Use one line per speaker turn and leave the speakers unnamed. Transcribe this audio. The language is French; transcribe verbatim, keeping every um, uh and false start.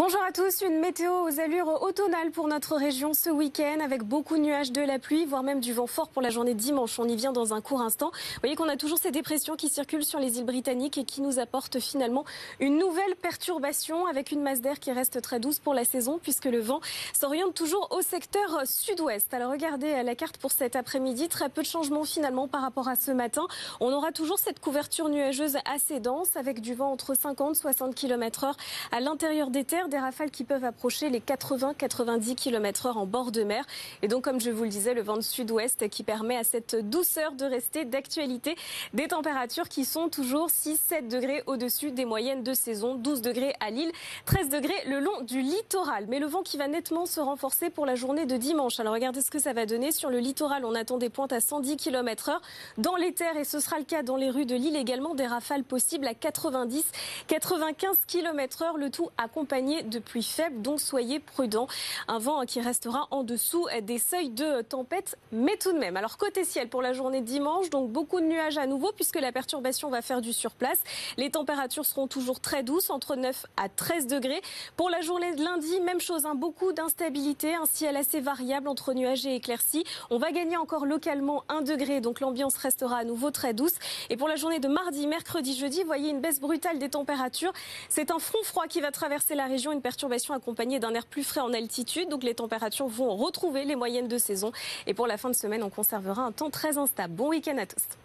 Bonjour à tous, une météo aux allures automnales pour notre région ce week-end avec beaucoup de nuages, de la pluie, voire même du vent fort pour la journée de dimanche. On y vient dans un court instant. Vous voyez qu'on a toujours ces dépressions qui circulent sur les îles britanniques et qui nous apportent finalement une nouvelle perturbation avec une masse d'air qui reste très douce pour la saison puisque le vent s'oriente toujours au secteur sud-ouest. Alors regardez la carte pour cet après-midi, très peu de changements finalement par rapport à ce matin. On aura toujours cette couverture nuageuse assez dense avec du vent entre cinquante et soixante kilomètres heure à l'intérieur des terres. Des rafales qui peuvent approcher les quatre-vingts à quatre-vingt-dix kilomètres heure en bord de mer. Et donc, comme je vous le disais, le vent de sud-ouest qui permet à cette douceur de rester d'actualité. Des températures qui sont toujours six à sept degrés au-dessus des moyennes de saison. douze degrés à Lille, treize degrés le long du littoral. Mais le vent qui va nettement se renforcer pour la journée de dimanche. Alors, regardez ce que ça va donner. Sur le littoral, on attend des pointes à cent dix kilomètres heure. Dans les terres, et ce sera le cas dans les rues de Lille également, des rafales possibles à quatre-vingt-dix à quatre-vingt-quinze kilomètres heure. Le tout accompagné de pluie faible, donc soyez prudents. Un vent qui restera en dessous des seuils de tempête, mais tout de même. Alors côté ciel pour la journée de dimanche, donc beaucoup de nuages à nouveau puisque la perturbation va faire du surplace. Les températures seront toujours très douces, entre neuf à treize degrés. Pour la journée de lundi, même chose, hein, beaucoup d'instabilité, un ciel assez variable entre nuages et éclaircies. On va gagner encore localement un degré, donc l'ambiance restera à nouveau très douce. Et pour la journée de mardi, mercredi, jeudi, vous voyez une baisse brutale des températures. C'est un front froid qui va traverser la région, une perturbation accompagnée d'un air plus frais en altitude. Donc les températures vont retrouver les moyennes de saison. Et pour la fin de semaine, on conservera un temps très instable. Bon week-end à tous.